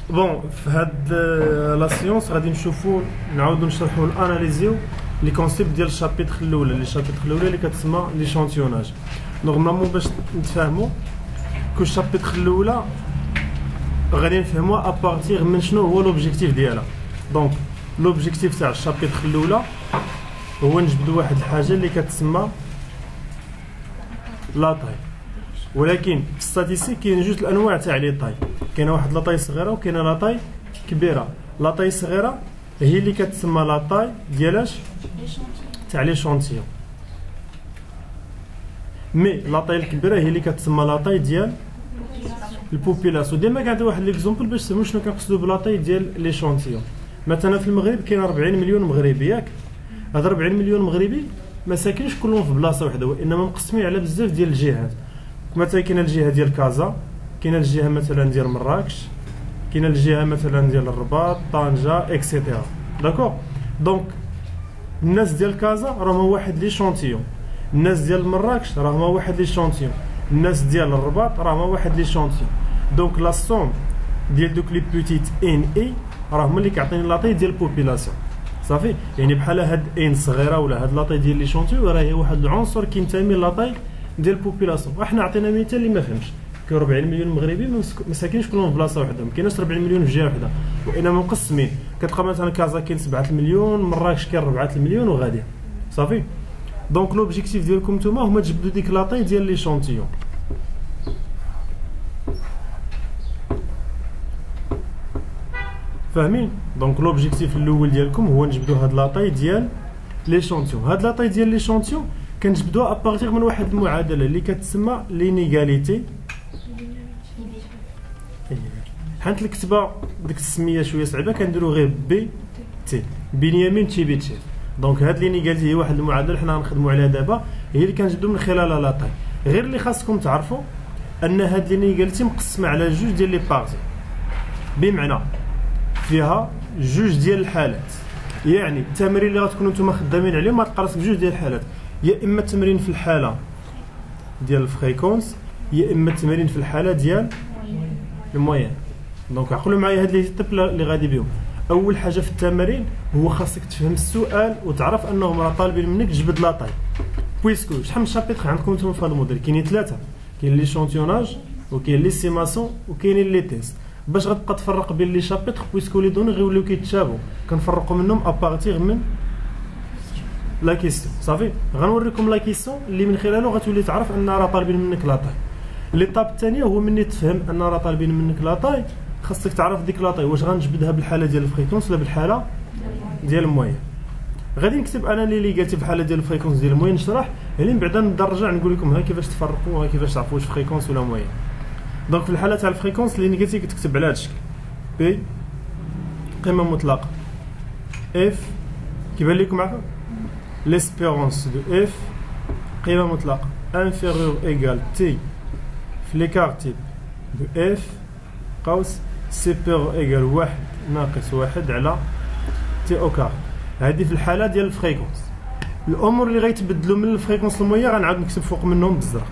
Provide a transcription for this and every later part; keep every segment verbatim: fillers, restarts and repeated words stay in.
بون في هاد لا سيونس غادي نشوفوا نعاودوا نشرحوا الاناليزيو لي كونسيبت ديال الشابيتر الاولى لي شابيتر الاولى اللي كتسمى ليشانتيوناج. نورمالمون باش نتفاهموا كل الشابيتر الاولى غادي نفهموها ابارتيغ من شنو هو لوبجيكتيف ديالها. دونك لوبجيكتيف تاع الشابيتر الاولى هو نجبدوا واحد الحاجه اللي كتسمى لا طاي، ولكن في الستاتيستيك كاين جوج الانواع تاع لي طاي، كاينه واحد لا طاي صغيره وكاينه لا طاي كبيره. لا طاي صغيره هي اللي كتسمى لا طاي ديالاش تاع لي شونتيون، مي لا طاي الكبيره هي اللي كتسمى لا طاي ديال البوبيلاسيون. ديما كنعطي واحد ليكزومبل باش تفهموا شنو كنقصدوا بلا طاي ديال لي شونتيون. مثلا في المغرب كاين أربعين مليون مغربي، ياك؟ هاد أربعين مليون مغربي ما ساكنش كلهم في بلاصه وحده، وانما مقسمين على بزاف ديال الجهات. مثلا كاينه الجهه ديال كازا، كاينه الجهه مثلا ديال مراكش، كاينه الجهه مثلا ديال الرباط، طنجه، اكسيتيرا. داكوغ؟ دونك الناس ديال كازا راهم واحد لي شونتيون، الناس ديال مراكش راهم واحد لي شونتيون، الناس ديال الرباط راهم واحد لي شونتيون. دونك لا سوم ديال دوك لي بوتيت ان اي راهم اللي كيعطيني لاطاي ديال البوبيلاسيون. صافي، يعني بحال هاد ان صغيره ولا هاد لاطاي ديال لي شونتيون راه هي واحد العنصر كينتمي لاطاي ديال البوبيلاسيون. وحنا عطينا مثال اللي ما فهمش، كاين أربعين مليون مغربي ما ساكنينش كلهم في بلاصه وحده، ما كايناش أربعين مليون في جهه وحده، وانما مقسمين. كتلقى مثلا كازا كاين سبعة المليون، مراكش كاين أربعة المليون وغادي. صافي، دونك لوبجيكتيف ديالكم نتوما هما تجبدوا ديك لاطاي ديال لي شونتيون. فاهمين؟ دونك لوبجيكتيف الاول ديالكم هو نجبدوا هاد لاطاي ديال لي شونتيون. هاد لاطاي ديال لي شونتيون كنجبدوها ابارتيغ من واحد المعادله اللي كتسمى لينيغاليتي. حنت الكتابه ديك السميه شويه صعيبه كنديروا غير بي تي، بنيامين تشيبيتشيف. دونك هاد لينيغاليتي هي واحد المعادله حنا غنخدموا عليها دابا، هي اللي كنجبدوا من خلالها لاطاي. غير اللي خاصكم تعرفوا ان هاد لينيغاليتي مقسمه على جوج ديال لي بارتي، بمعنى فيها جوج ديال الحالات. يعني التمارين اللي غتكونوا نتوما خدامين عليهم غتقرص بجوج ديال الحالات، يا اما التمرين في الحاله ديال الفريكونس يا اما التمرين في الحاله ديال الموين. دونك عقلوا معايا هاد لي تيب اللي غادي بهم. اول حاجه في التمارين هو خاصك تفهم السؤال وتعرف انهم راه طالبين منك تجبد لاطاي. بويسكو شحال من شابيتر عندكم نتوما في هذا الموديل؟ كاينين ثلاثه، كاين لي شونتيوناج وكاين لي سيماسيون وكاينين لي تيست. باش غتبقى تفرق بين لي شابيتر بويسكو لي دوني غيوليو كيتشابهوا، كنفرقوا منهم ابارتيغ من لا كيستيون. صافي، غنوريكم لا كيستيون اللي من خلاله غتولي تعرف ان راه طالبين منك لاطاي. ليطاب الثانيه هو مني تفهم ان راه طالبين منك لاطاي خاصك تعرف ديك لاطاي واش غنجبدها بالحاله ديال الفريكونس ولا بالحاله ديال الموين. غادي نكتب انا اللي قالتي بحاله ديال الفريكونس ديال الموين نشرح، يعني من بعد نرجع نقول لكم ها كيفاش تفرقوا، ها كيفاش تعرفوا واش فريكونس ولا موين. دونك في الحاله تاع الفريكونس اللي قلتي كتكتب على هذا الشكل، بي قيمه مطلقه اف كيبان لكم هكا ليسبيرونس دو اف قيمه مطلقه انفيريور ايغال تي في ليكار تيب دو اف قوس سيبيريور ايغال واحد ناقص واحد على تي او كار. هذه في الحاله ديال الفريكونس. الامور اللي غيتبدلوا من الفريكونس المويه غنعاود نكتب فوق منهم بالزرق.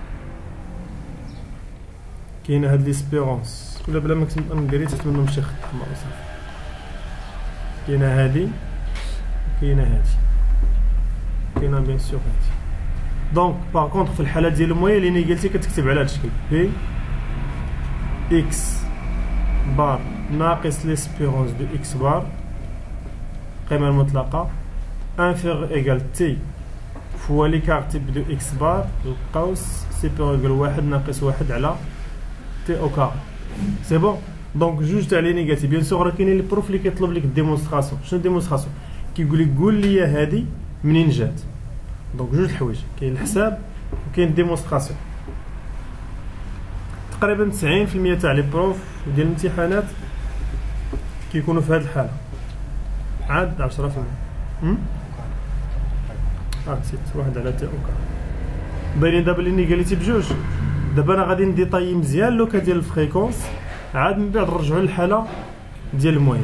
كاينه هاد ليسبيرونس ولا بلا ما كنت نديري تحت منهم شي خط صافي. كاينه هادي كاينه هادي كاينه بيان سور هادي. دونك باغ كونطخ في الحاله ديال المويه اللي قلتي كتكتب على هاد الشكل بي اكس بار ناقص ليسبيرونس دو اكس بار قيمه المطلقه انفير ايغال تي فوا ليكار تيب دو اكس بار القوس سيبيريور ايغال واحد ناقص واحد على تي او كار. سي بون. دونك جوج تاع لي نيجاتيف. بيان سور راه كاينين لي بروف اللي كيطلب لك الديمونستراسيون. شنو الديمونستراسيون؟ كيقول لك قول لي هادي منين جات. دونك جوج الحوايج، كاين الحساب وكاين الديمونستراسيون. تقريبا تسعين في المية تاع لي بروف ديال الامتحانات كيكونوا في هذه الحاله، عاد عشرة في المية. اه نسيت واحد على تي او كار. باينين دابا اللي نيجاليتي بجوج. دابا انا غادي نديطاي مزيان لوكا ديال الفريكونس، عاد من بعد نرجعوا للحاله ديال الموين.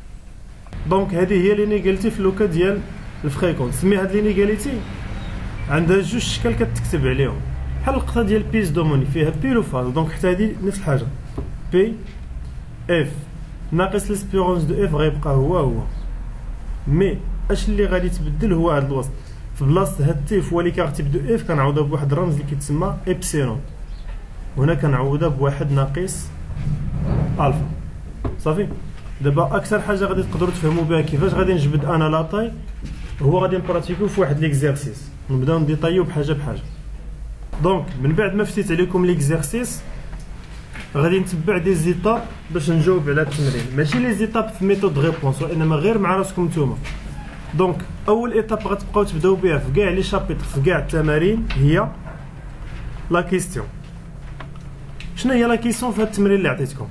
دونك هذه هي لينيغاليتي في لوكا ديال الفريكونس. سمي هاد لينيغاليتي عندها جوج اشكال كتكتب عليهم بحال اللقطه ديال بيس دوموني فيها بيل و فاز. دونك حتى هادي نفس الحاجه بي اف ناقص ليسبيرونس دو اف غيبقى هو هو، مي اش اللي غادي تبدل هو هاد الوسط. في بلاصه هاد تي فوا لي كارتيب دو اف كنعوضها بواحد الرمز اللي كيتسمى ايبسيلون، هنا كنعوضها بواحد ناقص الفا. صافي. دابا اكثر حاجه غادي تقدروا تفهموا بها كيفاش غادي نجبد انا لاطاي هو غادي نبراتيكو في واحد ليكزيرسيس، نبداو نديطايو بحاجه بحاجه. دونك من بعد ما فتيت عليكم ليكزيرسيس غادي نتبع دي زيتاب باش نجاوب على التمرين، ماشي لي زيتاب في ميثود ريبونس وانما غير مع راسكم نتوما. دونك اول ايتاب غتبقاو تبداو بها في كاع لي شابيتر في كاع التمارين هي لا كيستيون. شنو هي لا كيستيون في هاد التمرين اللي عطيتكم؟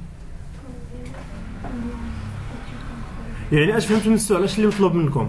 يعني اش فهمتوا من السؤال؟ اش اللي مطلوب منكم؟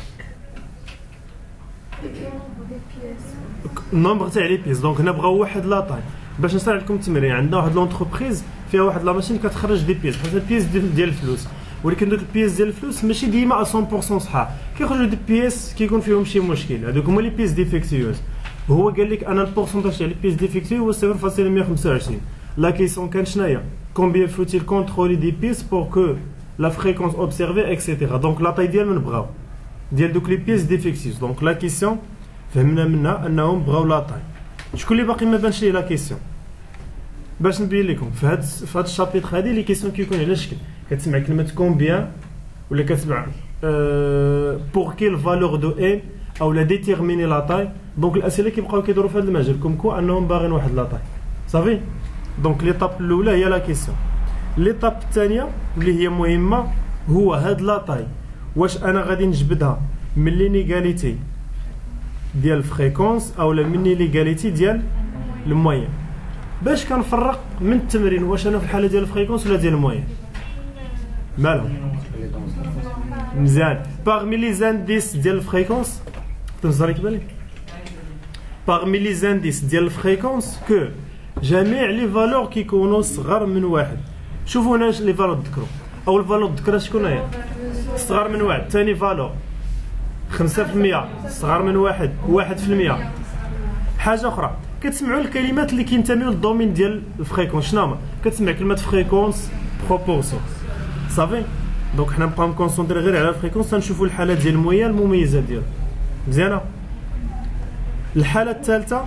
النومبر تاع لي بيس. دونك هنا بغاو واحد لاطاي باش نشرح لكم التمرين. عندنا واحد لونتربريز فيها واحد لا ماشين كتخرج دي بيس بحال البيس ديال الفلوس، ولكن دوك البيس ديال الفلوس ماشي ديما مية بالمية صحاح، كيخرجوا دي بيس كيكون فيهم شي مشكل، هذوك هما لي بيس ديفيكتيوز. وهو قال لك انا البورسونتاج تاع لي بيس ديفيكتيو هو صفر فاصلة مية وخمسة وعشرين. لا كيسيون كان شناهي؟ كومبيان فوتيل كونترولي دي بيس بور كو لا فريكونس اوبسيرفي اكسيتيرا. دونك لاطاي ديال من بغاو ديال دوك لي بيس ديفيكتيوز. دونك لا كيسيون فهمنا منها انهم بغاو لاطاي. شكون اللي باقي ما بانش ليه لا كيسيون؟ باش نبين لكم في هاد في هاد الشابيتر هادي لي كيسيون كيكون على شكل كتسمع كلمه كومبيان ولا كتسمع بور كيل فالور دو ان او لا ديتيرميني لاطاي. دونك الاسئله كيبقاو كيدوروا في هذا المجال كوم كو انهم باغيين واحد لاطاي. صافي. دونك ليطاب الاولى هي لا كيسيون. ليطاب الثانيه اللي هي مهمه هو هاد لاطاي واش انا غادي نجبدها من لينيغاليتي ديال الفريكونس او من لينيغاليتي ديال الموين. باش كنفرق من التمرين واش انا في الحاله ديال الفريكونس ولا ديال الموين؟ مالهم؟ مزيان. باغمي لي زانديس ديال الفريكونس تنزل كيبان لك باغمي لي زانديس ديال الفريكونس كو جميع لي فالور كيكونوا صغار من واحد. شوفوا هنا لي فالور تذكروا. اول فالور تذكرها شكون هي؟ صغار من واحد. ثاني فالور خمسة في المية صغار من واحد، واحد في المية. حاجه اخرى كتسمعوا الكلمات اللي كينتميو للدومين ديال الفريكونس شنو هما؟ كتسمع كلمه فريكونس بروبورسيون. صافي. دونك حنا نبقاو نكونسونطري غير على الفريكونس تنشوفوا الحالات ديال المويه المميزات ديالها. مزيانه. الحاله الثالثه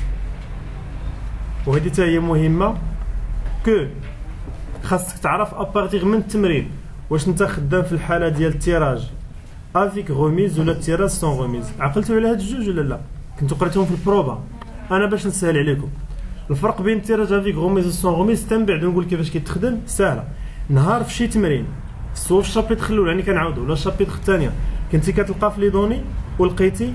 وهذه حتى هي مهمه كو خاصك تعرف ابارتيغ من التمرين واش انت خدام في الحاله ديال التيراج افيك غوميز ولا التيراج سون غوميز. عقلتوا على هاد الجوج ولا لا؟ كنتو قريتوهم في البروبا. انا باش نسهل عليكم الفرق بين التيراج افيك غوميز و سون غوميز حتى من بعد نقول كيفاش كيتخدم ساهله. نهار في شي تمرين سوا في الشابيتر الاول يعني كنعاودو ولا الشابيتر الثانيه كنتي كتلقى في لي دوني ولقيتي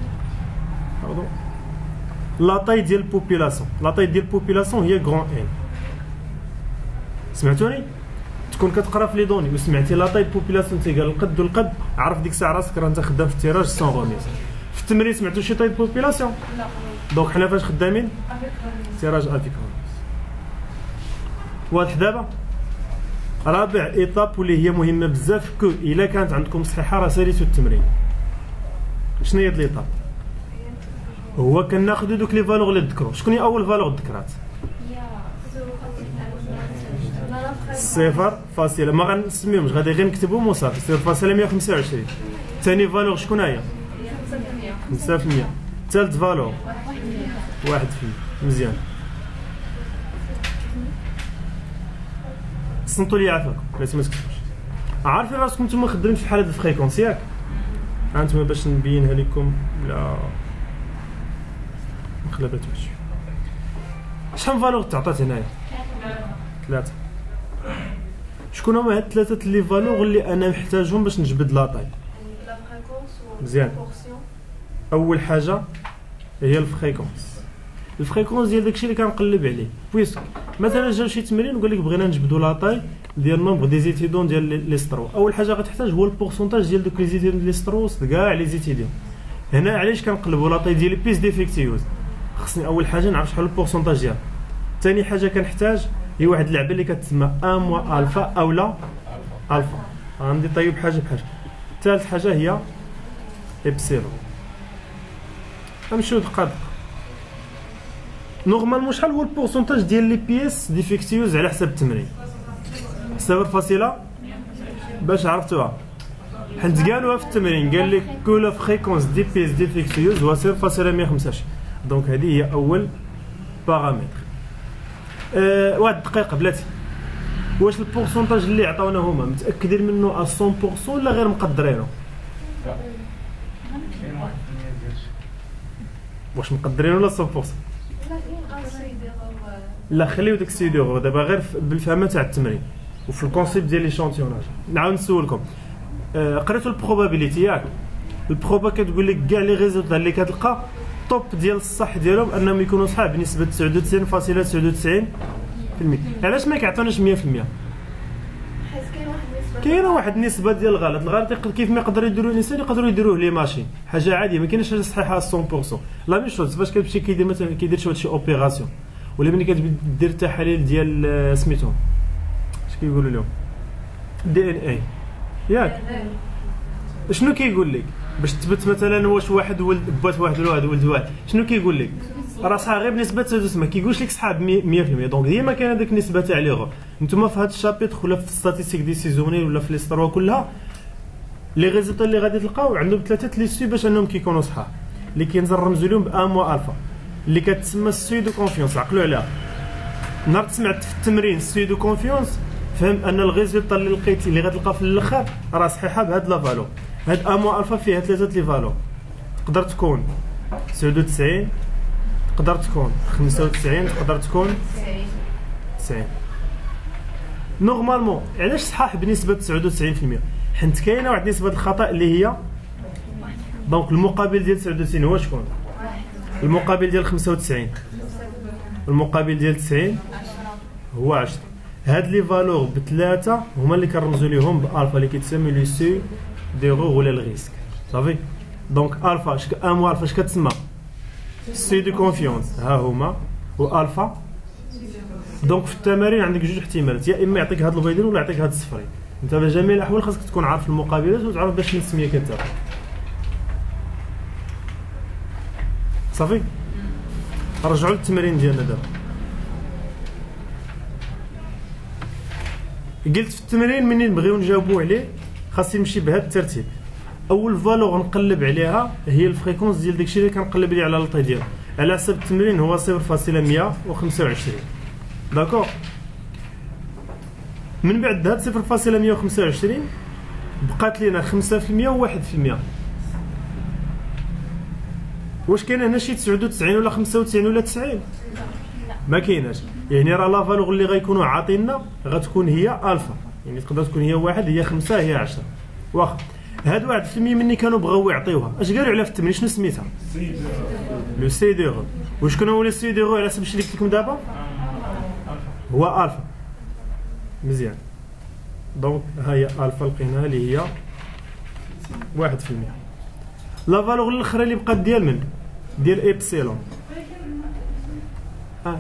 لاطاي ديال البوبيلاسيون. لاطاي ديال البوبيلاسيون هي غران ان. سمعتوني؟ تكون كتقرا في لي دوني وسمعتي لاطاي البوبيلاسيون تيقال القد والقد عرف ديك الساعه راسك راه انت خدام في التيراج سون غوميز. في التمرين سمعتوا شي طاي البوبيلاسيون؟ لا. دونك حنا فاش خدامين؟ تيراج افيك غوميز. واضح دابا؟ رابع ايطاب واللي هي مهمه بزاف كو الا كانت عندكم صحيحه راه ساليتو التمرين. شنو هي هاد ليطاب؟ هو كناخذوا دوك لي فالور اللي تذكروا. شكون هي اول فالور ذكرات؟ صفر فاصلة ما غنسميهمش غادي غير نكتبهم وصافي. صفر فاصلة مية وخمسة وعشرين. ثاني فالور شكون هي؟ خمسة في المية. ثالث فالور واحد في المية. مزيان. صنتوا لي عافاكم بلاتي ما تكتبوش. عارفين راسكم نتوما خدامين في حاله الفريكونس ياك؟ هانتوما باش نبينها لكم لا مخلباتوش. شحال من فالور تعطات هنايا؟ ثلاثة. شكون هما هاد ثلاثة لي فالور اللي انا محتاجهم باش نجبد لاطاي؟ مزيان. اول حاجه هي الفريكونس. الفريكونس ديال داكشي اللي كنقلب عليه. بويسك مثلا جا شي تمرين وقال لك بغينا نجبدوا لاطاي ديال نومبر دي زيتيدون ديال لي سترو. اول حاجه غتحتاج هو البورسونتاج ديال دوك لي زيتيدون لي ستروس كاع لي زيتيدون. هنا علاش كنقلبوا لاطاي ديال بيس ديفيكتيوز؟ خصني اول حاجه نعرف شحال البورسونتاج ديالها. ثاني حاجه كنحتاج هي واحد اللعبه اللي كتسمى ان موا الفا او لا الفا. غندي طيب حاجه بحاجه. ثالث حاجه هي ابسيلون. نمشيو دقه دقه. نورمالمون شحال هو البورسونتاج ديال لي بيس ديفيكتيوز على حساب التمرين؟ صفر فاصلة باش عرفتوها حيت قالوها في التمرين، قال لك كل فريكونس دي بيس ديفيكتيوز هو صفر فاصلة مية وخمسة وعشرين. دونك هذه هي اول بارامتر. أه واحد الدقيقه بلاتي، واش البورسونتاج اللي عطاونا هما متاكدين منه مية بالمية ولا غير مقدرينه؟ واش مقدرين ولا مية بالمية؟ لا خليو داك السي دو دابا غير بالفهمه تاع التمرين وفي الكونسيبت ديال ليشانتيوناج. نعاود نسولكم، آه قريتوا البروبابيليتي ياك؟ البروبا كتقول لك كاع لي ريزولتا اللي كتلقى توب ديال الصح ديالهم انهم يكونوا صحاب بنسبه تسعة وتسعين فاصلة تسعة وتسعين بالمية. علاش ما كيعطوناش مية بالمية؟ حيت كاين واحد النسبه كاينه واحد النسبه ديال الغلط. الغلط كيف ما يقدروا يديروه الانسان يقدروا يديروه لي ماشين، حاجه عاديه ما كاينش حاجه صحيحه مية بالمية. لا مي شوز فاش كتمشي كيدير مثلا كيدير شي اوبيراسيون ولا ملي كدير تحاليل ديال سميتهم اش كيقولوا لهم دي ان اي ياك، شنو كيقول لك باش تثبت مثلا واش واحد ولد بات واحد ولا واحد ولد واحد، شنو كيقول لك؟ راه صحا غير بنسبه تسعة ما كيقولش لك صحاب مية بالمية. دونك ديما كاين هذيك النسبه تاع ليغور. نتوما في هذا الشابيتر ولا في ستاتيستيك ديسيزيونيل ولا في ليستروا كلها لي ريزولتا اللي غادي تلقاو عندهم ثلاثه لي سي باش انهم كيكونوا صحاب، اللي كينرمزوا لهم بان موا الفا اللي كتسمى السوي دو كونفيونس. عقلوا عليها، نهار سمعت في التمرين السوي دو كونفيونس فهم ان الريزولتا اللي لقيتي اللي غتلقى في الاخر راه صحيحه بهاد لا فالو. هاد ان موا الفا فيها ثلاثه لي فالو، تقدر تكون تسعة وتسعين، تقدر تكون خمسة وتسعين، تقدر تكون تسعين. نورمالمون علاش صحاح بنسبه تسعة وتسعين بالمية؟ حيت كاينه واحد نسبه الخطا اللي هي دونك المقابل ديال تسعة وتسعين هو شكون؟ المقابل ديال خمسة وتسعين، المقابل ديال تسعين هو عشرة. هاد لي فالور بثلاثه هما اللي كنرمزوا ليهم بالفا اللي كيتسمى لو سي ديغور ولا الريسك. صافي. دونك الفا اش ان مو الفا اش كتسمى؟ سي دو كونفيونس ها هما والفا. دونك في التمارين عندك جوج احتمالات، يا اما يعطيك هاد البيضين ولا يعطيك هاد الصفرين. انت في جميع الاحوال خاصك تكون عارف المقابلات وتعرف باش التسميه كتاخذ. صافي. رجعوا للتمرين ديالنا دابا. قلت في التمرين مني نبغيو نجاوبوا عليه خاص يمشي بهذا الترتيب. اول فالور نقلب عليها هي الفريكونس ديال داكشي اللي كنقلب عليه على الطي ديالو. على حسب التمرين هو صفر فاصلة مية وخمسة وعشرين. داكور. من بعد هاد صفر فاصلة مية وخمسة وعشرين بقات لينا خمسة بالمية و واحد بالمية. واش كاين هنا شي تسعة وتسعين ولا خمسة وتسعين ولا تسعين؟ ما كايناش. يعني راه لا فالور اللي غيكونوا عاطينا غتكون هي الفا، يعني تقدر تكون هي واحد، هي خمسة، هي عشرة. واخا هاد واحد في المية مني كانوا بغاو يعطيوها، اش قالوا عليها في التمرين؟ شنو سميتها؟ لو سي ديغو. وشكون هو لو سي ديغو على حسب الشيء اللي قلت لكم دابا؟ هو الفا. مزيان. دونك ها هي الفا لقيناها اللي هي واحد في المية. لا فالور الاخرى اللي بقات ديال من؟ ديال ايبسيلون. آه.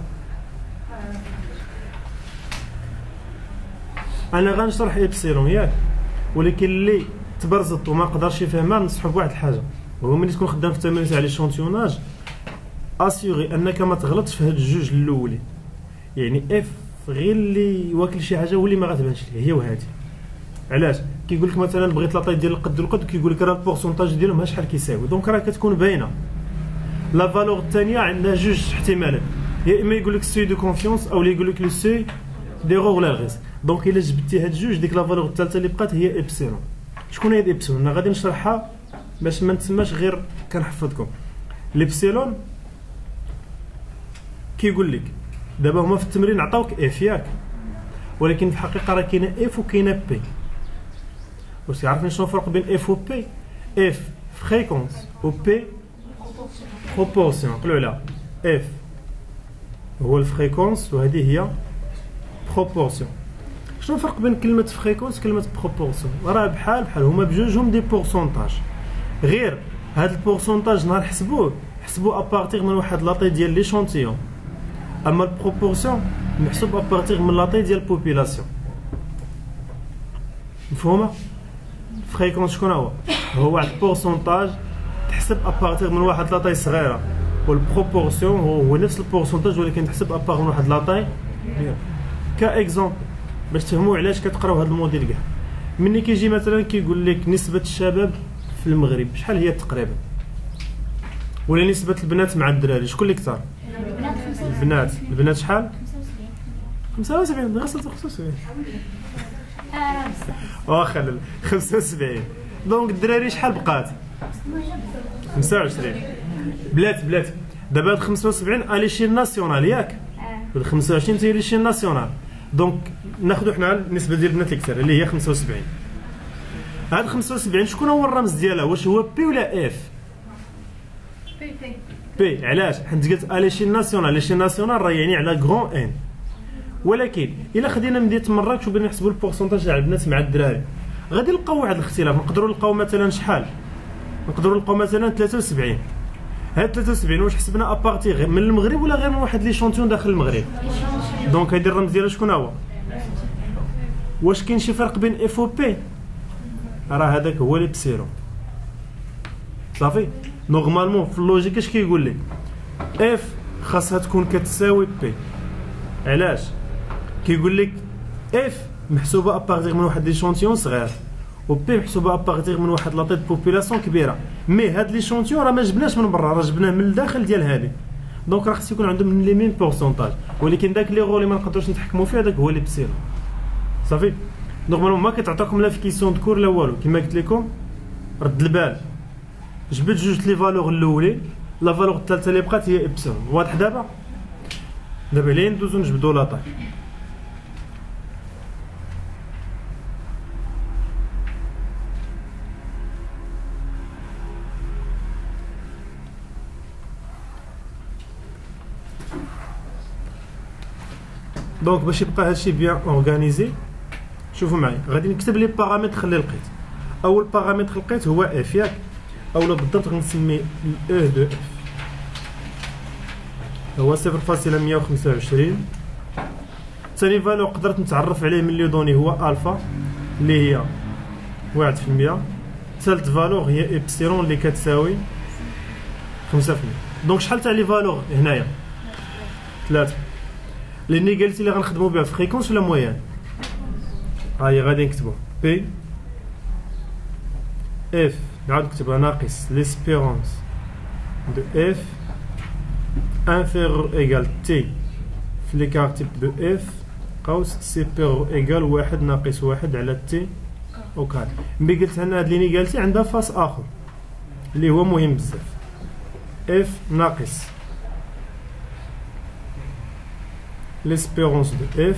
انا غنشرح ايبسيلون ياك، ولكن اللي تبرزط وما قدرش يفهمها ننصحو بواحد الحاجه، وهو ملي تكون خدام في التمرين تاع لي شونتيوناج اسيغي انك ما تغلطش في هاد الجوج الاولين. يعني اف غير اللي واكل شي حاجه واللي ما غتبانش ليه هي وهادي. علاش؟ كيقول لك مثلا بغيت لاطاي ديال القد والقد كيقول لك راه البورسونتاج ديالهم ها شحال كيساوي، دونك راه كتكون باينه. لا فالور الثانيه عندها جوج احتمالات، يا اما يقول لك سي دو كونفيونس او يقول لك لو سي ديغور ولا الغيس. دونك الا جبتي هاد جوج ديك لا فالور الثالثه اللي بقات هي ايبسيلون. شكون هي ايبسيلون؟ انا غادي نشرحها باش ما نتسماش غير كنحفظكم. ليبسيلون كيقول لك دابا هما في التمرين عطاوك اف ياك، ولكن في الحقيقه راه كاينه اف وكاينه بي. واش عارفين شنو الفرق بين اف و بي؟ اف فريكونس و بي بروبورسيون. عقلوا عليها، اف هو الفريكونس وهذه هي بروبورسيون. شنو الفرق بين كلمه فريكونس وكلمه بروبورسيون؟ راه بحال بحال هما بجوجهم دي بورسونتاج، غير هاد البورسونتاج نهار حسبوه حسبوه ابارتيغ من واحد لاطي ديال لي شونتيون، اما البروبورسيون محسوب ابارتيغ من لاطي ديال البوبيلاسيون. مفهومه؟ فريكونس شكون هو؟ هو واحد البورسونتاج كتحسب ابارتيغ من واحد لاطاي صغيره، والبروبورسيون هو نفس البورسونتاج ولكن تحسب ابار من واحد لاطاي كبيره. كاكزومبل باش تفهموا علاش كتقراو هذا الموديل كاع. ملي كيجي مثلا كيقول لك نسبه الشباب في المغرب شحال هي تقريبا، ولا نسبه البنات مع الدراري شكون اللي كثر؟ البنات. البنات شحال؟ خمسة وسبعين. غير خمسة وسبعين واخا خمسة وسبعين. دونك الدراري شحال بقات؟ خمسة وعشرين. بلاتي بلاتي دابا هاد خمسة وسبعين اليشيل ناسيونال ياك؟ هاد خمسة وعشرين تي اليشيل ناسيونال. دونك ناخذ حنا النسبه ديال البنات اللي كثر اللي هي خمسة وسبعين. هاد خمسة وسبعين شكون هو الرمز ديالها؟ واش هو بي ولا اف؟ بي بي بي. علاش؟ حيت قلت اليشيل ناسيونال، اليشيل ناسيونال راه يعني على كغون ان. ولكن الا خدينا مدينه مراكش وبغينا نحسبوا البورسونتاج تاع البنات مع الدراري غادي نلقاو واحد الاختلاف. نقدروا نلقاو مثلا شحال؟ نقدروا نلقاو مثلا ثلاثة وسبعين. هاد ثلاثة وسبعين واش حسبنا ابارتي من المغرب ولا غير من واحد لي شونتيون داخل المغرب؟ دونك هادي الرمز ديالها شكون هو؟ واش كاين شي فرق بين اف و بي؟ راه هذاك هو ليبسيلون. صافي. نورمالمون في اللوجيك اش كيقول لك؟ اف خاصها تكون كتساوي بي. علاش؟ كيقول لك اف محسوبه ابارتيغ من واحد ليشونتيون صغير، و بي محسوبه ابارتيغ من واحد لاطي دو بوبولاسيون كبيره. مي هاد ليشونتيون راه ما جبناش من برا، راه جبناه من الداخل ديال هادي. دونك راه خص يكون عندهم لي ميم بورسونتاج، ولكن داك لي غو اللي ما نقدروش نتحكموا فيه هذاك هو ليبسيلون. صافي. نورمالمون ما كتعطيكم لا في كيسيون دو كور لا والو. كما قلت لكم رد البال، جبت جوج لي فالور الاولين، لا فالور الثالثه اللي بقات هي ابسيلون. واضح دابا؟ دابا لين ندوزو نجبدو لاطاي. دونك باش يبقى هادشي بيان اورغانيزي شوفوا معايا غادي نكتب لي بارامتر اللي لقيت. اول بارامتر لقيت هو اف ياك، اولا بالضبط غنسمي او دو اف هو صفر فاصلة مية وخمسة وعشرين. ثاني فالو قدرت نتعرف عليه من لي دوني هو الفا اللي هي واحد في المية. ثالث فالور هي ابسيلون اللي كتساوي خمسة في المية. دونك شحال تاع لي فالور هنايا؟ ثلاثة. الانيغاليتي اللي غنخدمو بها فريكونس ولا مويان؟ ها هي غادي نكتبو بي اف نعاود نكتبها ناقص ليسبيرونس دو اف انفيرور ايكال تي في ليكار تيب دو اف قوس سيبيرور ايكال واحد ناقص واحد على تي او كار. ملي قلت هنا هاد لينيغاليتي عندها فاس اخر اللي هو مهم بزاف. اف ناقص l'espérance de f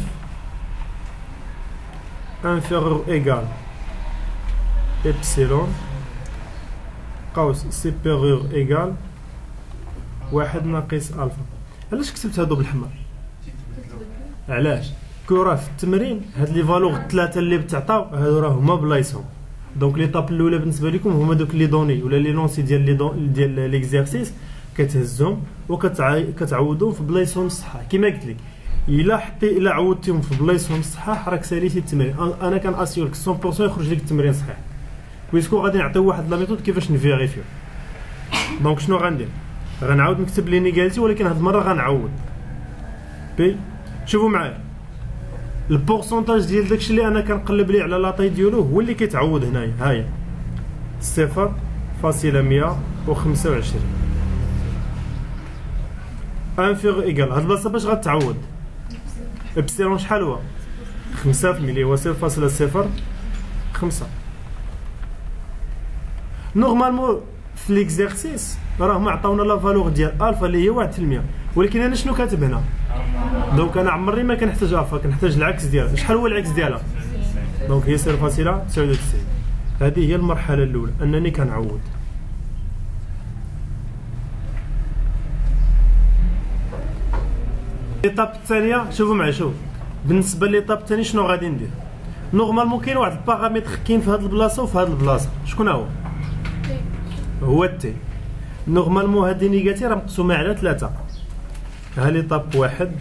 inférieur égal epsilon قوس supérieur égal واحد ناقص الفا. علاش كتبت هادو بالحمر؟ علاش؟ كو راه في التمرين هاد لي فالور الثلاثه اللي بتعطاو هادو راه هما بلايصهم. دونك ليطاب الاولى بالنسبه لكم هما دوك لي دوني ولا لي لونسي ديال لي دون ديال ليكزارسيس كتهزهم وكتعوضهم في بلايصهم الصحاح. كما قلت لك الا حطي الا عودتيهم في بلايصهم الصحاح راك ساليتي التمرين. انا كان اسيورك مية بالمية يخرج لك التمرين صحيح، بيسكو غادي نعطيو واحد لا ميثود كيفاش نفيريفيو. دونك شنو غندير؟ غنعاود نكتب لينيغاليتي ولكن هاد المره غنعوض بي. شوفوا معايا البورسونتاج ديال داكشي اللي انا كنقلب ليه على لاطاي ديالو هو اللي كيتعوض هنايا. هاهي صفر فاصلة مية وخمسة وعشرين انفيغ ايكال. هاد البلاصه باش غتعوض ابسيلون شحال هو؟ خمسة في المية اللي هو صفر فاصلة صفر خمسة. نورمالمون في ليكزارسيس راهم عطاونا لا فالور ديال الفا اللي هي واحد في المية، ولكن انا شنو كاتب هنا؟ دونك انا عمري ما كنحتاج الفا، كنحتاج العكس ديالها. شحال هو العكس ديالها؟ دونك هي صفر فاصلة تسعة وتسعين. هذه هي المرحله الاولى انني كنعوض. ليطاب الثانيه شوفوا معايا. شوف بالنسبه لليطاب الثاني شنو غادي ندير؟ نورمالمون كاين واحد البارامتر كاين في هذه البلاصه وفي هذه البلاصه. شكون هو؟ هو التي. نورمالمون هذه نيجاتيف راه مقسومه على ثلاثه. ها ليطاب واحد،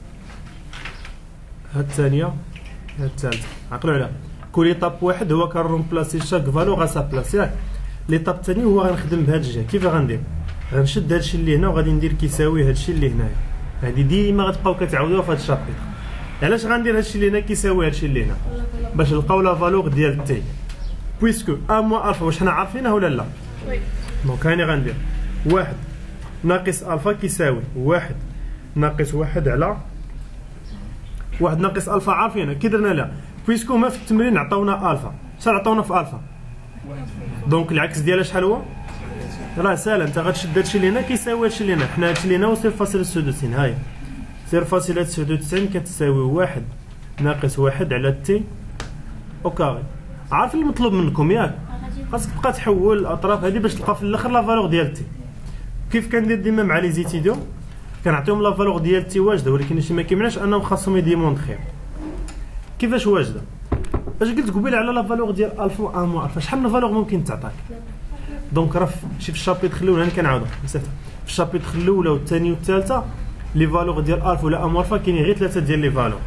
ها الثانيه، ها الثالثه. عقلوا عليها. كل ليطاب واحد هو كنرومبلاسي شاك فالور غا سا بلاص ياك. ليطاب الثاني هو غنخدم بهاد الجهه. كيف غندير؟ غنشد هادشي اللي هنا وغادي ندير كيساوي هادشي اللي هنايا. هادي ديما غتبقاو كتعاودوها في هاد الشابيط. علاش غندير هادشي اللي هنا كيساوي هادشي اللي هنا؟ باش نلقاو لا فالور ديال تي بويسكو ا موان الفا واش حنا عارفينها ولا لا؟ وي. دونك هاني غندير واحد ناقص الفا كيساوي واحد ناقص واحد على واحد ناقص الفا عارفينها. كي درنا لها بويسكو ما في التمرين عطاونا الفا. شحال عطاونا في الفا؟ دونك العكس ديالها شحال هو؟ راه ساهله. انت غتشد هادشي اللي هنا كيساوي هادشي اللي هنا. حنا هادشي اللي هنا هو صفر فاصلة تسعة وتسعين. هاهي صفر فاصلة تسعة وتسعين كتساوي واحد ناقص واحد على تي او كاري. عارف المطلوب منكم ياك؟ خاصك تبقى تحول الاطراف هذه باش تلقى في الاخر لا فالور ديال تي. كيف كندير ديما مع لي زيتيديون كنعطيهم لا فالور ديال تي واجده، ولكن هادشي ما كيمنعش انهم خاصهم يديمونطخيو. كيفاش واجده؟ اش قلت قبيله على لا فالور ديال الفا ا موان الفا. شحال من فالور ممكن تعطاك؟ دونك راه شي في الشابيتر الاولى انا كنعاودها نسيتها. في الشابيتر الاولى والثانيه والثالثه لي فالور ديال الفا ولا ا موان الفا كاينين غير ثلاثه ديال لي فالور.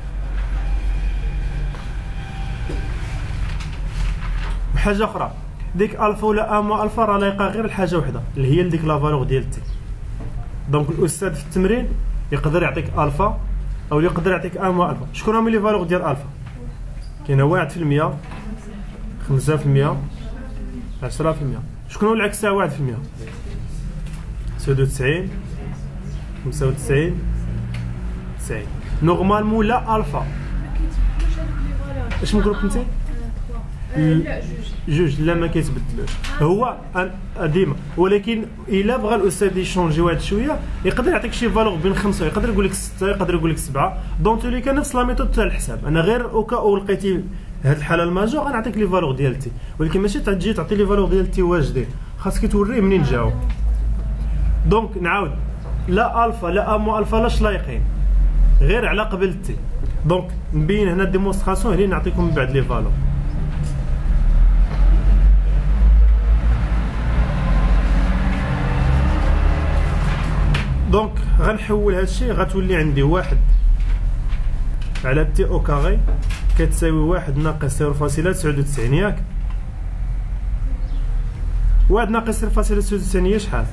حاجه اخرى ديك الفا ولا ا موان الفا راه لايقه غير لحاجه وحده اللي هي ديك لا فالور ديال تي. دونك الاستاذ في التمرين يقدر يعطيك الفا او يقدر يعطيك ا موان الفا. شكون هما لي فالور ديال الفا؟ كاينه واحد في المية خمسة في المية عشرة في المية. شكون هو العكس تاع واحد في المية؟ تسعة وتسعين خمسة وتسعين تسعين. نورمالمون لا الفا اش نقول لك انت؟ لا جوج. جوج لا ما كيتبدلوش هو ديما. ولكن الا بغى الاستاذ يشونجي واحد شويه يقدر يعطيك شي فالور بين خمسه، يقدر يقول لك سته، يقدر يقول لك سبعه. دونك تولي كان نفس لا ميثود تاع الحساب. انا غير اوكا او لقيتي هاد الحاله الماجور غنعطيك لي فالور ديال تي، ولكن ماشي تجي تعطي لي فالور ديال تي واجدين، خاصك توريه منين جاو. دونك نعاود لا الفا لا ا موان الفا لاش لايقين غير على قبل تي. دونك نبين هنا ديمونستراسيون هنا نعطيكم من بعد لي فالور. دونك غنحول هادشي غتولي عندي واحد على تي او كاري كتساوي واحد ناقص صفر فاصلة تسعة وتسعين ياك. واحد ناقص صفر فاصلة تسعة وتسعين هي شحال؟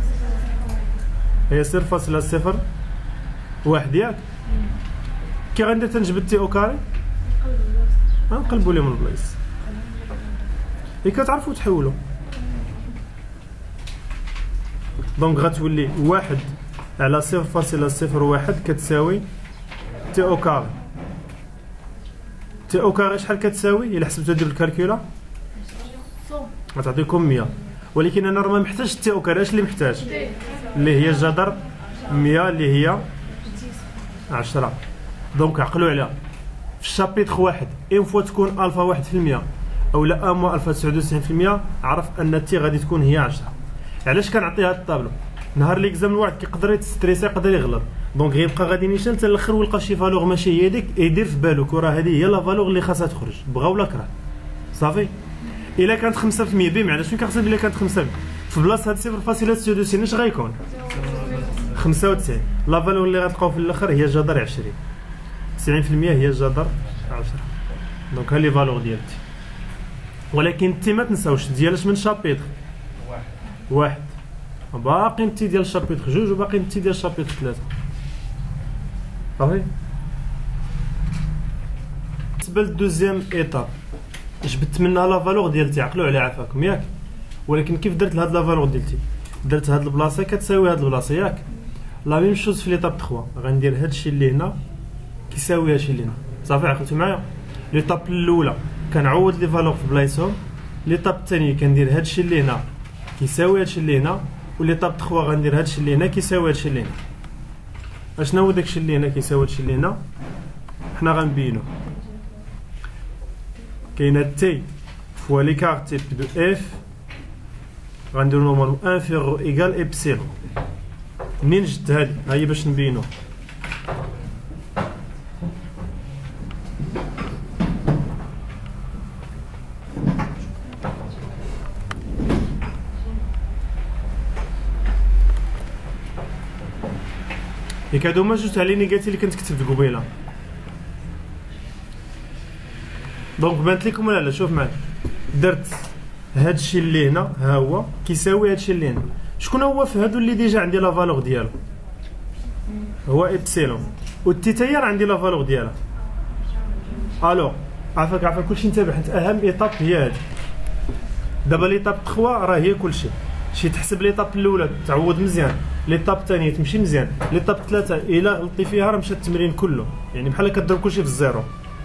هي صفر فاصلة صفر واحد ياك. كي غندير تنجبد تي او كاري غنقلبو لهم البلايص اللي كتعرفو تحولو. دونك غتولي واحد على صفر فاصلة صفر واحد كتساوي تي او كاري. تي او كاري شحال كتساوي؟ الا حسبتو دير الكالكولا غتعطيكم مية، ولكن انا راه ما محتاجش تي او كاري. اش اللي محتاج؟ اللي هي جذر مية اللي هي عشرة. دونك عقلوا عليها في الشابيتر واحد اون فوا تكون الفا واحد في المية او لا ا موان الفا تسعة وتسعين في المية عرف ان تي غادي تكون هي عشرة. علاش كنعطي هاد الطابلو؟ نهار ليكزام الواحد كيقدر يتستريسي يقدر يغلط، دونك غيبقى غادي نيشان حتى الاخر ويلقى شي فالور ماشي هي ديك يدير في بالو كره هذه هي لا فالور اللي خاصها تخرج بغا ولا كره. صافي. الا كانت خمسة في المية بمعنى شنو كنحسب الا كانت خمسة في بلاصه هاد صفر فاصلة تسعة وتسعين اش غيكون؟ خمسة وتسعين. لا فالور اللي غتلقاو في الاخر هي جذر عشرين. تسعين في المية هي جذر عشرة. دونك ها لي فالور ديال تي. ولكن تي ما تنساوش ديالاش من شابيتر واحد واحد باقي نتي ديال الشابيتر جوج وباقي نتي ديال الشابيتر ثلاثة. صافي. بالنسبه للدوزيام ايطاب جبت منها لا فالور ديال تي عقلوا على عافاكم ياك. ولكن كيف درت لهاد لا فالور ديال تي؟ درت هاد البلاصه كتساوي هاد البلاصه ياك. لا ميم شوز في ليطاب ثلاثة غندير هادشي اللي هنا كيساوي هادشي اللي هنا. صافي عقلتوا معايا؟ ليطاب الاولى كنعوض لي فالور في بلايصهم، ليطاب الثانيه كندير هادشي اللي هنا كيساوي هادشي اللي هنا، وليطاب ثلاثة غندير هادشي اللي هنا كيساوي هادشي اللي هنا. اشنو هو داكشي اللي هنا كيساوي هادشي اللي هنا؟ حنا غنبينو كاينه تي فوا ليكار تيب دو اف غنديرو نورمالمون انفيرو ايكال ايبسيلون. منين جبت هادي؟ ها هي باش نبينو. ياك هادو هما جوج تاع لي نيجاتيف اللي كنت كتبت قبيله. دونك بانت لكم ولا لا؟ شوف معايا درت هاد الشيء اللي هنا ها هو كيساوي هاد الشيء اللي هنا. شكون هو في هادو اللي ديجا عندي لا فالور ديالو؟ هو ايبسيلون، والتيتا هي راه عندي لا فالور ديالها. الو عافاك عافاك كلشي انتبه، حيت اهم ايطاب هي هادي. دابا ليطاب ثلاثة راه هي كلشي، شي تحسب ليطاب الاولى تعوض مزيان، ليطاب الثانيه تمشي مزيان، ليطاب ثلاثه الا غلطتي فيها راه مشى التمرين كله، يعني بحال كضرب كلشي في الزيرو.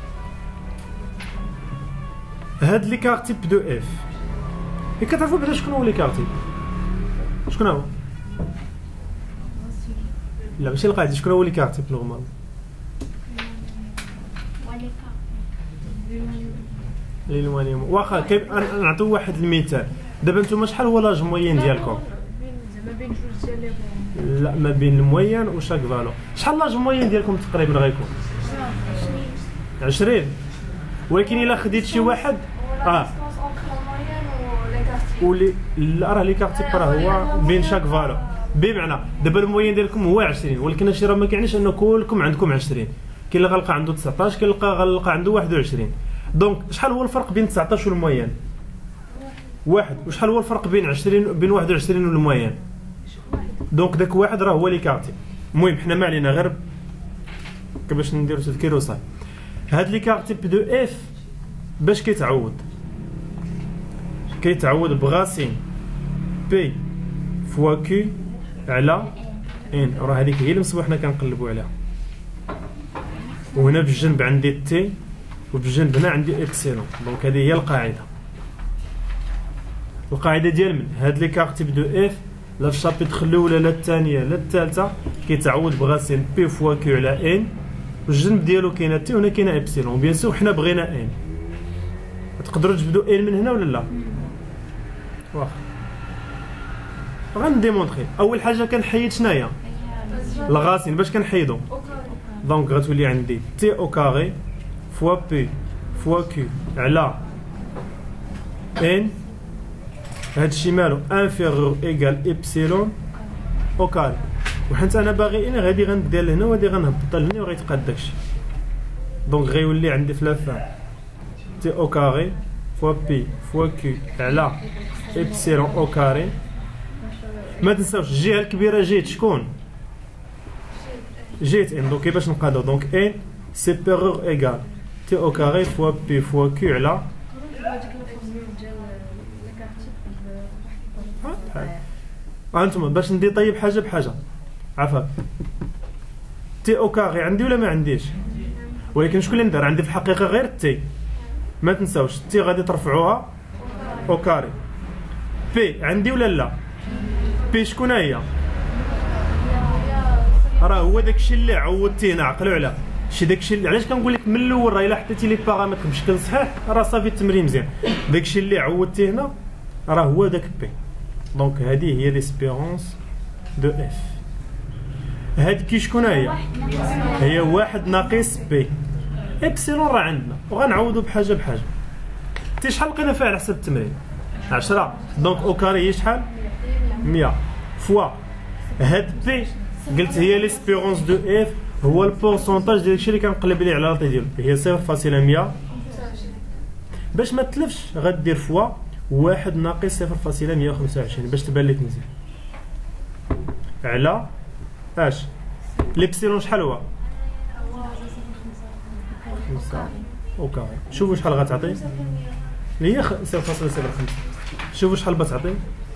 هاد لي كارتيب دو اف كتعرفوا بعدا شكون هو لي كارتيب؟ شكون هو؟ لا ماشي القاعده، شكون هو لي كارتيب نورمال؟ لي الموانيوم. واخا نعطيو واحد المثال. دابا نتوما شحال هو لاج موين ديالكم؟ ما بين جوج ديال لي. لا ما بين الموين وشاك فالو. شحال لاج موين ديالكم تقريبا غيكون؟ عشرين. ولكن الا خديت شي واحد اه ولي لا راه لي كارتيب راه هو بين شاك فالو، بمعنى دابا الموين ديالكم هو عشرين، ولكن هادشي راه ما كيعنيش ان كلكم عندكم عشرين. كاين اللي غلقى عنده تسعطاش، كاين اللي غلقى عنده واحد وعشرين. دونك شحال هو الفرق بين تسعطاش والموين؟ واحد. وشحال هو الفرق بين عشرين بين واحد وعشرين والموين؟ دونك داك واحد راه هو لي كارتيب. المهم حنا ما علينا غير باش نديرو تذكير وصاي. هاد لي كارتيب دو اف باش كيتعوض؟ كيتعوض بغاسين بي فوا كيو على ان، راه هذيك هي المصباح حنا كنقلبوا عليها. وهنا بالجنب عندي تي وبالجنب هنا عندي ايبسيلون. دونك هذه هي القاعده. القاعده ديال من هاد لي كارتيب دو اف لا في الشابيتر الاولى لا الثانيه لا الثالثه كيتعوض بغاسين بي فوا كيو على ان، والجنب ديالو كاينه تي وهنا كاينه ايبسيلون. بيان سور حنا بغينا ان، تقدروا تجبدوا ان من هنا ولا لا؟ واخا غنديمونطري. اول حاجه كنحيد شناهي؟ الغاسين. باش كنحيدو؟ دونك غتولي عندي تي او كاري فوا بي فوا كيو على ان، هادشي مالو انفيرور ايكال ايبسيلون او كاري. وحيت انا باغي ان غادي غندير لهنا وغادي غنهبط لهنا وغيتقاد داكشي. دونك غيولي عندي في لافان تي او كاري فوا بي فوا كيو على ايبسيلون او كاري. ما تنساوش الجهه الكبيره جيت شكون؟ جيت ان. دونك كيفاش نقادو؟ دونك ان سيبيرور ايكال تي او كاري فوا بي فوا كيو على هانتوما باش ندير طيب حاجه بحاجه. عفاك تي او كاري عندي ولا ما عنديش؟ ولكن شكون اللي ندير؟ عندي في الحقيقه غير تي. ما تنساوش تي غادي ترفعوها او كاري. بي عندي ولا لا؟ بي شكون هي؟ راه هو داكشي اللي عوضتيه هنا. عقلوا عليه شي داكشي اللي علاش كنقول لك من الاول راه الا حطيتي لي بارامتر بشكل صحيح راه صافي التمرين مزيان. داكشي اللي عوضتيه هنا راه هو داك بي. دونك هذه هي ليسبيرونس دو اف. هاد كي شكون هي؟ هي واحد ناقص بي. ايبسيلون راه عندنا وغنعوضو بحاجه بحاجه. تي شحال لقينا فيها على حسب التمرين؟ عشرة. دونك او كاري هي شحال؟ مية فوا هاد بي قلت هي ليسبيرونس دو اف، هو البورسونتاج ديال داكشي اللي كنقلب عليه على لاطي ديالو هي صفر فاصلة مية. باش ما تلفش غدير فوا واحد ناقص صفر فاصلة مية وخمسة وعشرين باش تبان لك مزيان على اش ليبسيلون شحال هو؟ خمسة او كاري. شوفوا شحال غتعطي هي صفر فاصلة صفر خمسة. شوفوا شحال بتعطي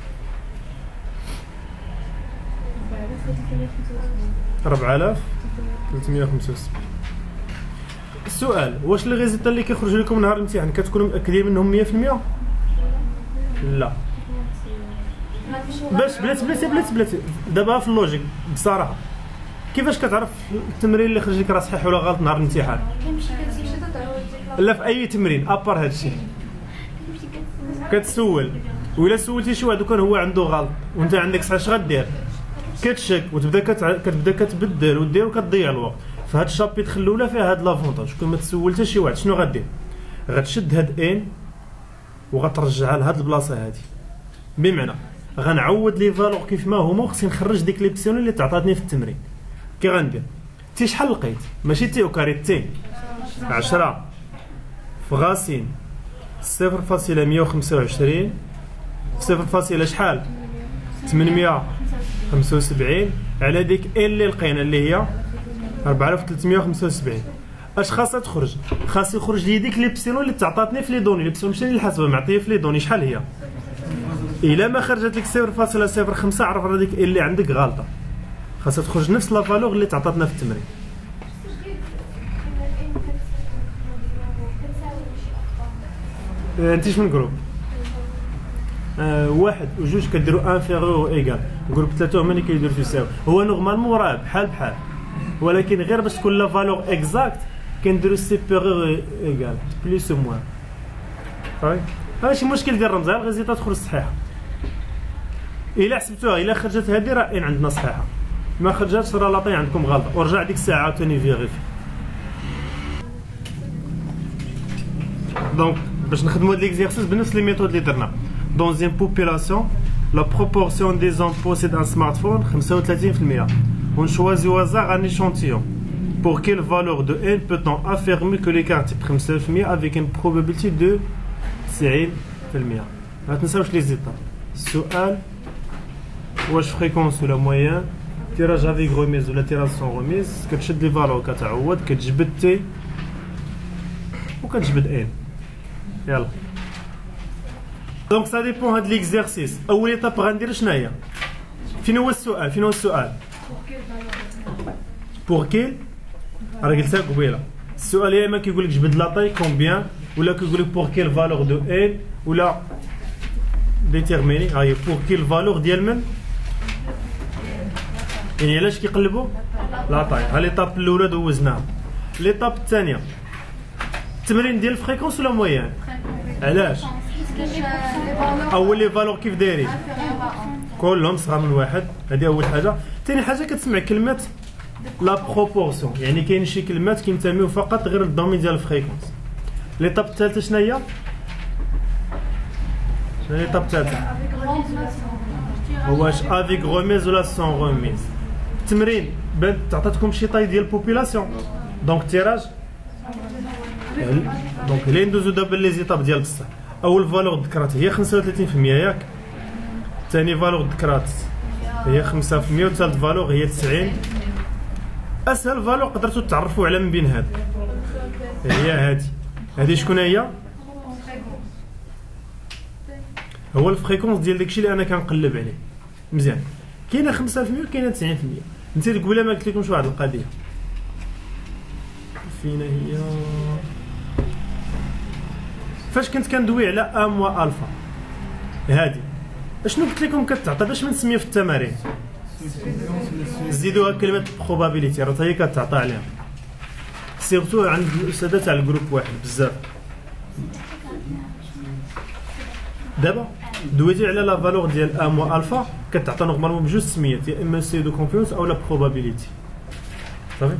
أربعة آلاف وثلاثمية وخمسة وسبعين. السؤال واش لي ريزلتا اللي كيخرجوا لكم نهار الامتحان كتكونوا متاكدين منهم مية في المية؟ لا. باش بلاتي بلاتي بلاتي بلاتي دابا في اللوجيك بصراحه كيفاش كتعرف التمرين اللي خرج لك راه صحيح ولا غلط نهار الامتحان؟ لا في اي تمرين ابار هادشي كتسول، وإلا سولتي شي واحد وكان هو عنده غلط وانت عندك صحيح اش غدير؟ كتشك وتبدا كتع... كتبدا كتبدل ودير وكتضيع الوقت. فهاد الشابيتر الاولى فيها هاد لافونتاج. كون ما تسول حتى شي واحد شنو غدير؟ غتشد هاد ان وغترجعها لهاد البلاصه هادي، بمعنى غنعوض لي فالور كيف ما هما وخصني نخرج ديك ليبسيون اللي تعطاتني في التمرين. كي غندير تي شحال لقيت؟ ماشي تي او كاري تي عشرة في غاسين صفر فاصلة مية وخمسة وعشرين صفر فاصلة شحال ثمنمية وخمسة وسبعين على ديك ال اللي لقينا اللي هي أربعة آلاف وثلاثمية وخمسة وسبعين. اش خاصها تخرج؟ خاص يخرج لي ديك ليبسيلون اللي تعطاتني في لي دوني، ليبسيلون ماشي اللي حاسبه معطيه في لي دوني شحال هي. الا ما خرجت لك صفر فاصلة صفر خمسة عرف راه ديك اللي عندك غالطه، خاصها تخرج نفس لا فالور اللي تعطاتنا في التمرين. انت شمن جروب؟ آه واحد وجوج كديروا انفيريور و ايكال، جروب ثلاثه هما اللي كيديروا تساوي. هو نورمالمون راه بحال بحال، ولكن غير باش تكون لا فالور اكزاكت كنديروا سيبيريور ايكال بليس او موان. صافي ماشي مشكل ديال الرمز، غير الريزلت تخرج صحيحه. الا حسبتوها الا خرجت هذه راه ان عندنا صحيحه، ما خرجتش راه لاطي عندكم غلطه، ورجع ديك الساعه عاوتاني فيغيفي. دونك باش نخدموا هاد ليكزيرسيس بنفس لي ميثود اللي درنا. Dans une population, la proportion des hommes possède un smartphone خمسة وثلاثين بالمية. On choisit au hasard un échantillon. Pour quelle valeur de n peut-on affirmer que l'écart est خمسة بالمية avec une probabilité de تسعين بالمية؟ ما تنساوش لي زيطا. السؤال واش فريكونس ولا مويان، تيراج افيك روميز ولا تيراج سون روميز، كتشد لي فالور كتعوض، كتجبد تي وكتجبد ان. يلا دونك سا ديبون هاد ليكزيرسيس. اول ايطاب غندير شناهي؟ فين هو السؤال؟ فين هو السؤال؟ بور كيل راه قلتها قبيله. السؤال يا اما كيقول لك جبد لاطاي كومبيان، ولا كيقول لك بور كيل فالور دو ان، ولا ديتيرميني هاي بور كيل فالور ديال من، يعني علاش كيقلبوا لاطاي. ها ليطاب الاولى دوزناها. ليطاب الثانيه التمرين ديال الفريكونس ولا مويان؟ علاش؟ اول لي فالور كيف دايرين كلهم صغار من واحد، هذه اول حاجه. ثاني حاجه كتسمع كلمه لا بروبورسيون، يعني كاين شي كلمات كينتميو فقط غير للدومين ديال الفريكونس. ليطاب الثالثه شنو هي؟ شنو هي ليطاب الثالثه؟ واش افيك روميز ولا سون روميز؟ التمرين بان تعطاتكم شي طاي ديال البوبولاسيون، دونك تيراج. دونك اللي ندوزو دابا لي زيطاب ديال بصح. اول فالور ذكرات هي خمسة وثلاثين بالمية ياك، ثاني فالور ذكرات هي خمسة بالمية، وثالث فالور هي تسعين. اسهل فالور قدرتوا تعرفوا على من بين هاد هي هادي. هادي شكون هي؟ هو الفريكونس ديال داكشي اللي انا كنقلب عليه. مزيان، كاينه خمسة بالمية وكاينه تسعين بالمية. نسيت قبيله ما قلت لكمش واحد القضيه. فين هي؟ فاش كنت كندوي على ام و الفا هادي، اشنو قلت لكم كتعطى باش ما نسميو في التمارين؟ زيدوها كلمه بروبابيليتي، راه هي كتعطى عليها سيرتو عند الاستاذه تاع الجروب واحد بزاف. دابا دويتي على لا فالور ديال ام و الفا كتعطى نورمالمون بجوج سميات، يا اما سي دو كونفيونس او لا بروبابيليتي. صافي.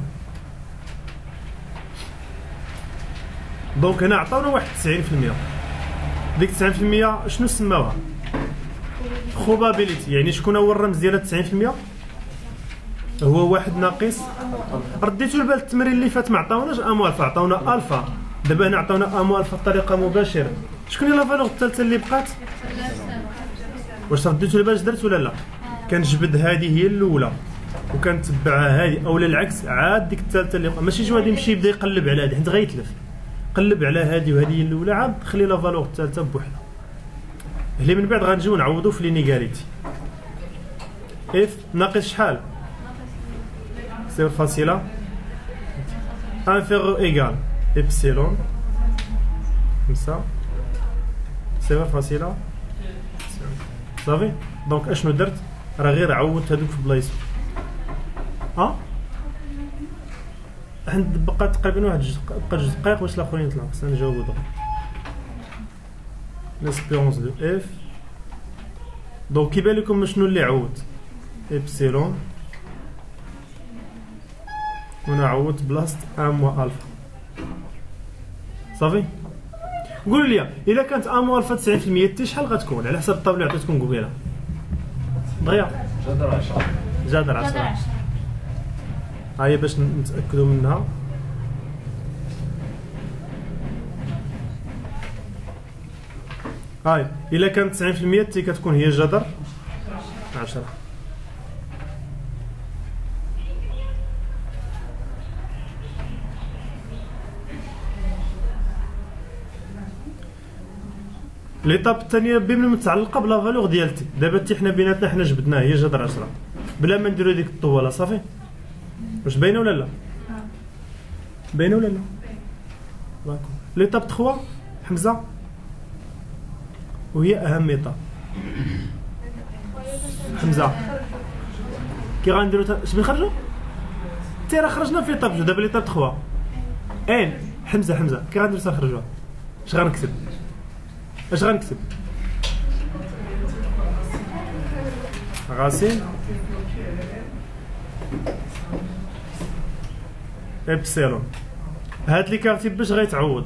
دونك هنا عطاونا واحد تسعين بالمية. ديك تسعين بالمية شنو سماوها؟ بروبابيليتي، يعني شكون هو الرمز ديال تسعين بالمية؟ هو واحد ناقص. رديتو البال التمرين اللي فات ما عطاوناش ام الفا، عطاونا الفا. دابا هنا عطاونا ام الفا بطريقه مباشره. شكون هي لا فالور الثالثه اللي بقات؟ واش رديتو البال اش درت ولا لا؟ كنجبد هذه هي الاولى وكنتبعها هذه، اولا العكس عاد ديك الثالثه اللي بقى. ماشي شي واحد يمشي يبدا يقلب على هذه حيت غيتلف. قلب على هذه وهذه هي الاولى، عاد خلي لا فالور الثالثه بوحدها. اللي من بعد غنجيو نعوضوا في لينيغاليتي. اف ناقص شحال؟ صفر فاصلة انفيريور ايكال ابسيلون خمسة صفر فاصلة. صافي. دونك اشنو درت؟ راه غير عوضت هذوك في بلايص. ها عند بقى تقريبا واحد جوج بقى جوج دقائق باش الاخرين يطلعوا، خصنا نجاوبو دغيا. ليسبيرونس دو اف. دونك كيبان لكم شنو اللي عوض؟ ابسيلون، وانا عوضت بلاصه ام و الفا. صافي. قولوا لي الا كانت ام و الفا تسعين بالمية تي شحال غتكون على حسب الطابله اللي عطيتكم قبيله؟ دغيا جذر عشرة. جذر عشرة. هاهي باش نتاكدوا منها. هاي الا كانت تسعين في المية تي كتكون هي جذر عشرة. ليطاب الثانيه بي من متعلقه بلا فالور ديال تي. دابا تي حنا بيناتنا حنا جبدناها هي جذر عشرة بلا ما نديرو ديك الطواله صافي. واش باينه ولا لا؟ باينه ولا لا؟ داكور. ليطاب ثلاثة حمزه وهي اهم ايطاب. حمزه كي غنديرو اش بنخرجو؟ تي راه خرجنا في ايطاب جوج دابا ليطاب ثلاثة ان حمزه حمزه كي غنديرو تنخرجوها اش غنكتب؟ اش غنكتب؟ غاسين ابسيلون. هاد لي كارتي باش غيتعوض؟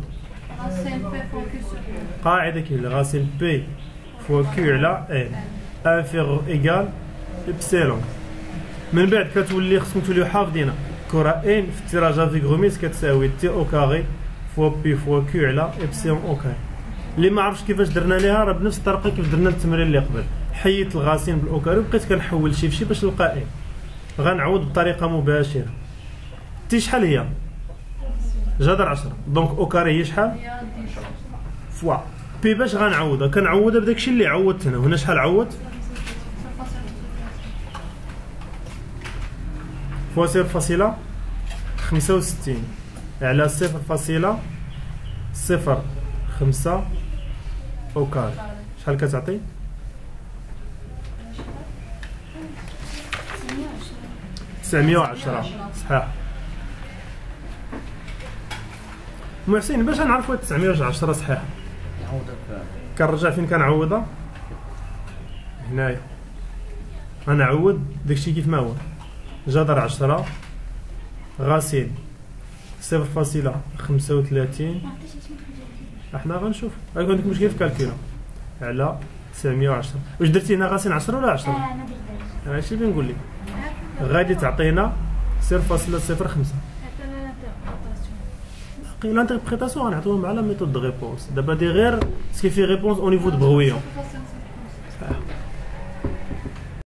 قاعده كاين غاسين بي فوا كيو على ان انفيرو ايكال ابسيلون. من بعد كتولي خصكم توليو حافظينها كره ان في التيراج افيك غوميس كتساوي تي او كاري فوا بي فوا كيو على ابسيلون او كاري. اللي ما عرفش كيفاش درنا ليها راه بنفس الطريقه كيف درنا التمرين اللي قبل. حيدت الغاسين بالاوكاري وبقيت كنحول شي فشي باش نلقى ان. غنعوض بطريقه مباشره. تي شحال هي؟ جذر عشرة. دونك اوكاري هي شحال؟ فوا بي باش غنعوضها كنعوضها بداكشي اللي عوضت هنا. هنا شحال عوضت؟ فوا صفر فاصلة خمسة وستين على صفر فاصلة صفر خمسة اوكاري شحال كتعطي؟ تسعمية وعشرة صحيح. محسن باش نعرفوا تسعمية وعشرة صحيح كنرجع فين كنعوضها؟ هنايا غنعوض داكشي كيف ما هو جذر عشرة غاسين صفر فاصلة خمسة وثلاثين. احنا غنشوف غيكون عندك مشكل في الكالكيلا على تسعمية وعشرة. واش درتي هنا غاسين عشرة ولا عشرة؟ اه انا درت انا هادشي اللي نقول لك. غادي تعطينا صفر فاصلة صفر خمسة. لانتربريتاسيون غنعطيوهم على ميثود دو ريبونس. دابا دي غير سكي في ريبونس او نيفو دو برويون